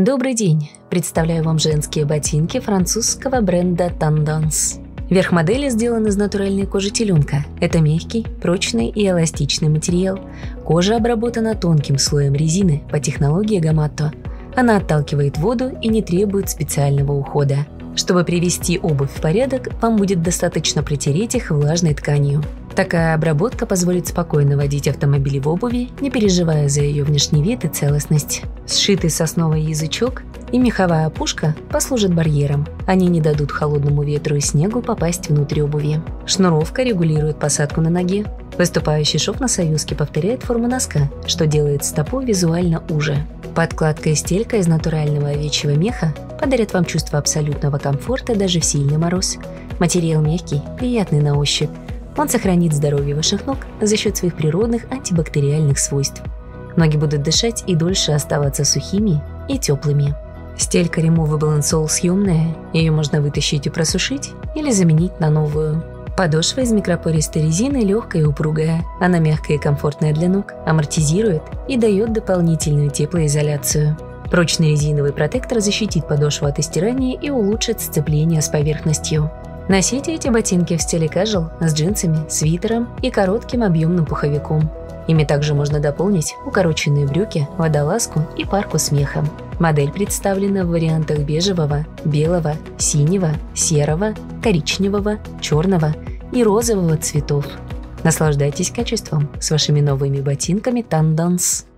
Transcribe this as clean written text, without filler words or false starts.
Добрый день! Представляю вам женские ботинки французского бренда Tendance. Верх модели сделан из натуральной кожи теленка. Это мягкий, прочный и эластичный материал. Кожа обработана тонким слоем резины по технологии Гаматто. Она отталкивает воду и не требует специального ухода. Чтобы привести обувь в порядок, вам будет достаточно протереть их влажной тканью. Такая обработка позволит спокойно водить автомобиль в обуви, не переживая за ее внешний вид и целостность. Сшитый сосновый язычок и меховая опушка послужат барьером. Они не дадут холодному ветру и снегу попасть внутрь обуви. Шнуровка регулирует посадку на ноге. Выступающий шов на союзке повторяет форму носка, что делает стопу визуально уже. Подкладка и стелька из натурального овечьего меха подарят вам чувство абсолютного комфорта даже в сильный мороз. Материал мягкий, приятный на ощупь. Он сохранит здоровье ваших ног за счет своих природных антибактериальных свойств. Ноги будут дышать и дольше оставаться сухими и теплыми. Стелька Removable Insole съемная, ее можно вытащить и просушить или заменить на новую. Подошва из микропористой резины легкая и упругая. Она мягкая и комфортная для ног, амортизирует и дает дополнительную теплоизоляцию. Прочный резиновый протектор защитит подошву от истирания и улучшит сцепление с поверхностью. Носите эти ботинки в стиле casual с джинсами, свитером и коротким объемным пуховиком. Ими также можно дополнить укороченные брюки, водолазку и парку с мехом. Модель представлена в вариантах бежевого, белого, синего, серого, коричневого, черного и розового цветов. Наслаждайтесь качеством с вашими новыми ботинками Tendance.